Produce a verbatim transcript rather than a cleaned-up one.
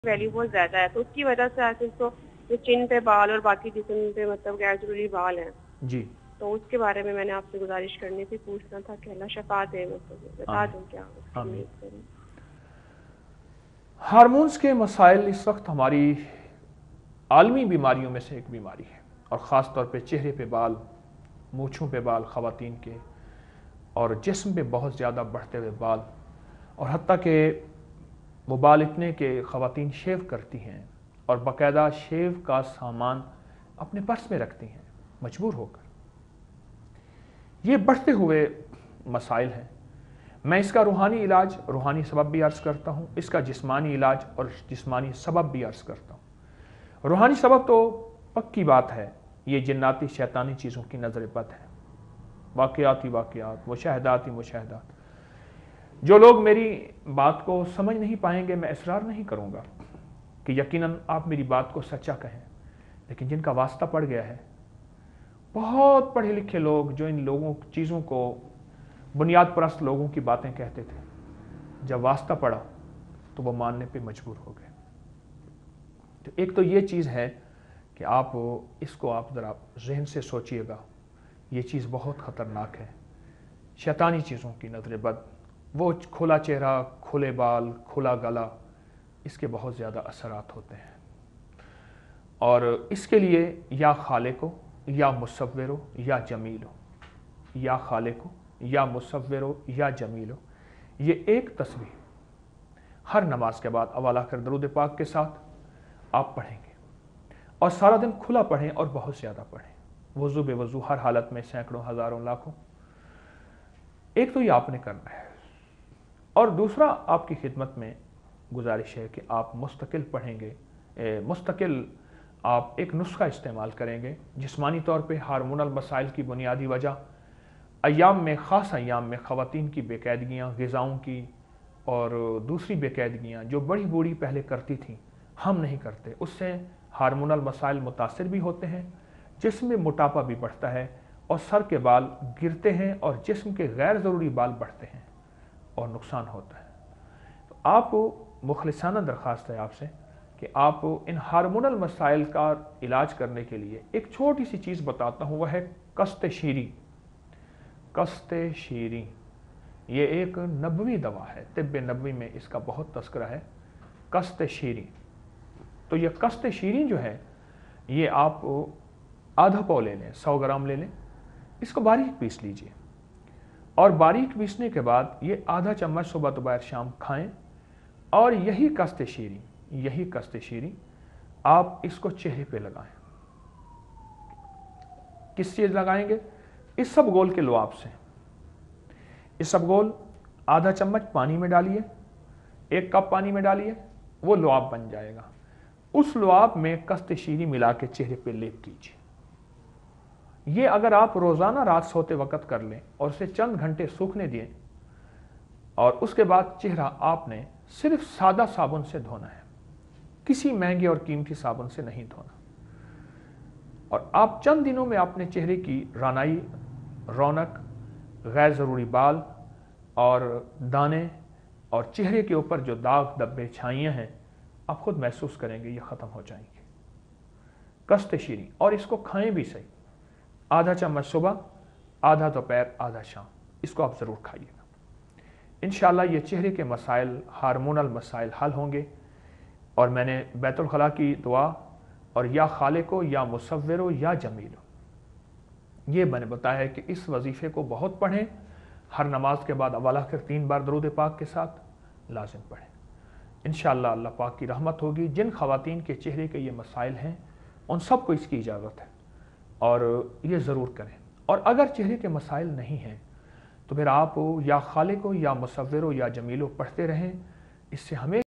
Value बहुत ज़्यादा है, तो उसकी वजह से आखिर तो जो चिन पे बाल और बाकी जिस्म पे मतलब गैर ज़रूरी बाल हैं जी, तो उसके बारे में मैंने आपसे गुजारिश करनी थी, पूछना था कि अल्लाह शफा दे, मतलब बता आमीन दूं क्या उसकी आमीन। नीयत करूं। हार्मोन्स के मसाइल इस वक्त हमारी आलमी बीमारियों में से एक बीमारी है, और ख़ास तौर पे चेहरे पे बाल, मूँछों पे बाल ख़वातीन के, और जिस्म पे बहुत ज़्यादा बढ़ते हुए बाल, और हत्ता कि वो बाल इतने कि ख़वातीन शेव करती हैं और बाकायदा शेव का सामान अपने पर्स में रखती हैं मजबूर होकर। ये बढ़ते हुए मसाइल हैं। मैं इसका रूहानी इलाज, रूहानी सबब भी अर्ज़ करता हूँ, इसका जिस्मानी इलाज और जिस्मानी सबब भी अर्ज़ करता हूँ। रूहानी सबब तो पक्की बात है, ये जिन्नाती शैतानी चीज़ों की नज़र बद है, वाक़यात ही वाक़यात, मुशाहदात ही मुशाहदात। जो लोग मेरी बात को समझ नहीं पाएंगे, मैं इसरार नहीं करूँगा कि यकीनन आप मेरी बात को सच्चा कहें, लेकिन जिनका वास्ता पड़ गया है, बहुत पढ़े लिखे लोग जो इन लोगों चीज़ों को, बुनियाद परस्त लोगों की बातें कहते थे, जब वास्ता पड़ा तो वो मानने पे मजबूर हो गए। तो एक तो ये चीज़ है कि आप इसको आप ज़रा ज़हन से सोचिएगा, ये चीज़ बहुत ख़तरनाक है। शैतानी चीज़ों की नज़र बद, वो खुला चेहरा, खुले बाल, खुला गला, इसके बहुत ज़्यादा असरात होते हैं। और इसके लिए या खालिको या मुसव्विरो या जमीलो, या खालिको या मुसव्विरो या जमीलो, ये एक तस्वीर हर नमाज के बाद अव्वल आखिर दरूद पाक के साथ आप पढ़ेंगे, और सारा दिन खुला पढ़ें और बहुत ज़्यादा पढ़ें, वज़ू बेवज़ू हर हालत में, सैकड़ों, हज़ारों, लाखों। एक तो ये आपने करना है, और दूसरा आपकी खिदमत में गुजारिश है कि आप मुस्तकिल पढ़ेंगे, मुस्तकिल आप एक नुस्खा इस्तेमाल करेंगे। जिस्मानी तौर पे हार्मोनल मसाइल की बुनियादी वजह अय्याम में, ख़ास अय्याम में ख़वातीन की बेकायदगियाँ, ग़िज़ाओं की और दूसरी बेकायदगियाँ जो बड़ी बूढ़ी पहले करती थीं, हम नहीं करते, उससे हार्मोनल मसाइल मुतासिर भी होते हैं, जिस्म में मोटापा भी बढ़ता है, और सर के बाल गिरते हैं, और जिस्म के गैर ज़रूरी बाल बढ़ते हैं और नुकसान होता है। तो आप मुखलिसाना दरख्वास्त है आपसे कि आप इन हार्मोनल मसाइल का इलाज करने के लिए एक छोटी सी चीज़ बताता हूँ, वह है कस्त शीरी। कस्त शीरी ये एक नबवी दवा है, तिब्ब नबवी में इसका बहुत तस्करा है, कस्त शीरी। तो ये कस्त शीरी जो है, ये आप आधा पाव ले लें, सौ ग्राम ले लें, इसको बारीक पीस लीजिए, और बारीक पीसने के बाद ये आधा चम्मच सुबह दोपहर शाम खाएं, और यही कस्त शीरी, यही कस्त शीरी आप इसको चेहरे पे लगाएं। किस चीज़ लगाएंगे? इस सब गोल के लुआब से। इस सब गोल आधा चम्मच पानी में डालिए, एक कप पानी में डालिए, वो लुआब बन जाएगा। उस लुआब में कस्त शीरी मिला के चेहरे पे लेप कीजिए। ये अगर आप रोज़ाना रात सोते वक्त कर लें और उसे चंद घंटे सूखने दिए, और उसके बाद चेहरा आपने सिर्फ सादा साबुन से धोना है, किसी महंगे और कीमती साबुन से नहीं धोना, और आप चंद दिनों में अपने चेहरे की रानाई, रौनक, गैर ज़रूरी बाल और दाने, और चेहरे के ऊपर जो दाग धब्बे छाइयाँ हैं, आप खुद महसूस करेंगे ये ख़त्म हो जाएंगे। कस्त शीरी, और इसको खाएं भी सही, आधा चम्मच सुबह, आधा दोपहर, आधा शाम, इसको आप ज़रूर खाइएगा। इंशाअल्लाह ये चेहरे के मसाइल, हार्मोनल मसाइल हल होंगे। और मैंने बैतुल खला की दुआ और या खालिको या मुसव्विरो या जमीलो, ये मैंने बताया है कि इस वजीफ़े को बहुत पढ़ें, हर नमाज के बाद अव्वल आखिर तीन बार दरूद पाक के साथ लाजिम पढ़ें। इंशाअल्लाह अल्लाह पाक की रहमत होगी। जिन ख़वातीन के चेहरे के ये मसाइल हैं, उन सब को इसकी इजाज़त है, और ये ज़रूर करें। और अगर चेहरे के मसाइल नहीं हैं तो फिर आप या खालिको या मुसव्विरो या जमीलो पढ़ते रहें। इससे हमें